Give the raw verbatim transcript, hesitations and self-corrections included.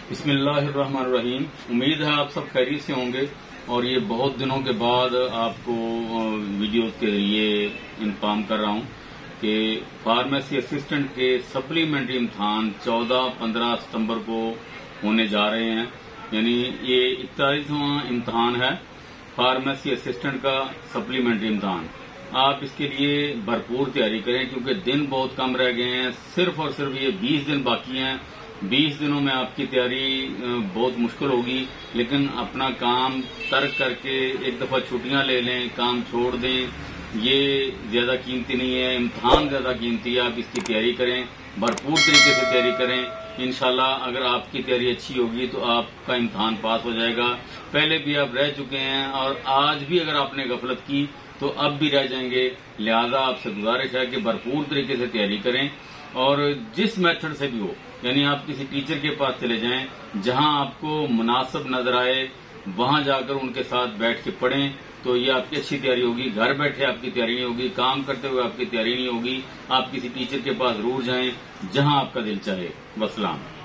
बिस्मिल्लाहिर्रहमानिर्रहीम। उम्मीद है आप सब खैरियत से होंगे और ये बहुत दिनों के बाद आपको वीडियोस के जरिए इन्फॉर्म कर रहा हूँ कि फार्मेसी असिस्टेंट के सप्लीमेंट्री इम्तहान चौदह पंद्रह सितंबर को होने जा रहे हैं। यानी ये इकतालीसवां इम्तहान है फार्मेसी असिस्टेंट का सप्लीमेंट्री इम्तहान। आप इसके लिए भरपूर तैयारी करें क्योंकि दिन बहुत कम रह गए हैं। सिर्फ और सिर्फ ये बीस दिन बाकी हैं। बीस दिनों में आपकी तैयारी बहुत मुश्किल होगी, लेकिन अपना काम तर्क करके एक दफा छुट्टियां ले लें, काम छोड़ दें। ये ज्यादा कीमती नहीं है, इम्तहान ज्यादा कीमती है। आप इसकी तैयारी करें, भरपूर तरीके से तैयारी करें। इंशाल्लाह अगर आपकी तैयारी अच्छी होगी तो आपका इम्तहान पास हो जाएगा। पहले भी आप रह चुके हैं और आज भी अगर आपने गफलत की तो अब भी रह जाएंगे। लिहाजा आपसे गुजारिश है कि भरपूर तरीके से तैयारी करें और जिस मेथड से भी हो, यानी आप किसी टीचर के पास चले जाएं, जहां आपको मुनासिब नजर आए वहां जाकर उनके साथ बैठ के पढ़ें तो ये आपकी अच्छी तैयारी होगी। घर बैठे आपकी तैयारी नहीं होगी, काम करते हुए आपकी तैयारी नहीं होगी। आप किसी टीचर के पास जरूर जाएं जहां आपका दिल चाहे। वस्सलाम।